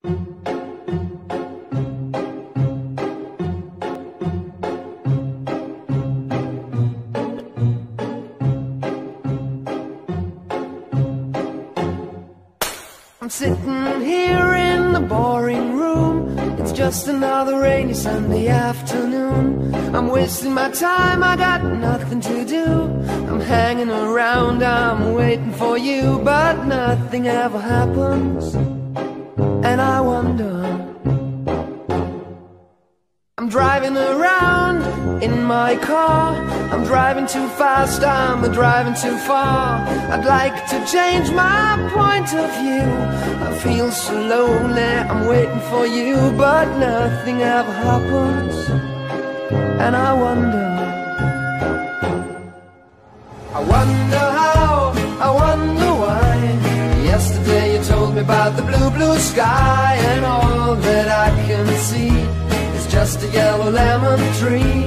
I'm sitting here in the boring room. It's just another rainy Sunday afternoon. I'm wasting my time, I got nothing to do. I'm hanging around, I'm waiting for you, but nothing ever happens. And I wonder, I'm driving around in my car. I'm driving too fast, I'm driving too far. I'd like to change my point of view. I feel so lonely, I'm waiting for you, but nothing ever happens. And I wonder how, I wonder why. Yesterday you told me about the blue, blue sky, and all that I can see is just a yellow lemon tree.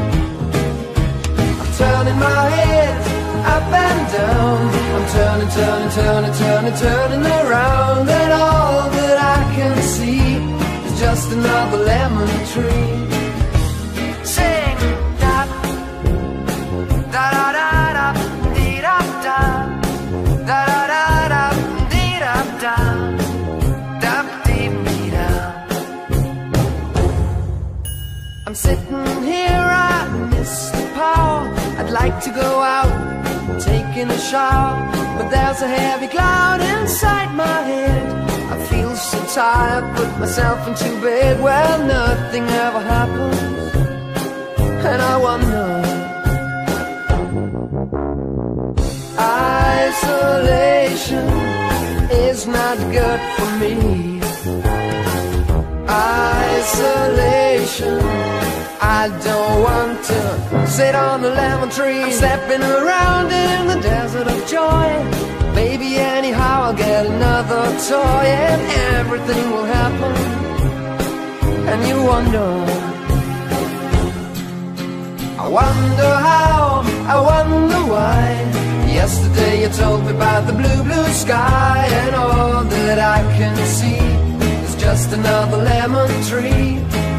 I'm turning my head up and down. I'm turning, turning, turning, turning, turning around, and all that I can see is just another lemon tree. Sing da da da da da dee da da da da da dee da da da dee dee da. I'm sitting here, I miss the power. I'd like to go out, taking a shower, but there's a heavy cloud inside my head. I feel so tired, put myself into bed. Well, nothing ever happens, and I wonder. Isolation is not good for me. Isolation, I don't want to sit on a lemon tree. I'm stepping around in the desert of joy. Maybe anyhow I'll get another toy, and everything will happen. And you wonder, I wonder how, I wonder why. Yesterday you told me about the blue, blue sky, and all that I can see is just another lemon tree.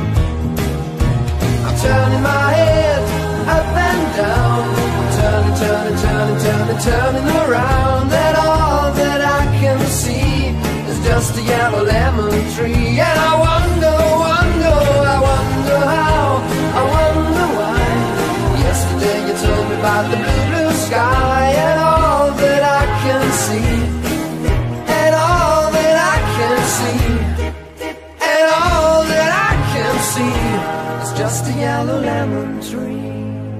I'm turning my head up and down. I'm turning, turning, turning, turning, turning around, and all that I can see is just a yellow lemon tree. And I wonder, wonder, I wonder how, I wonder why. Yesterday you told me about the blue, blue sky, and all that I can see, and all that I can see, and all that I can see is just a yellow lemon tree.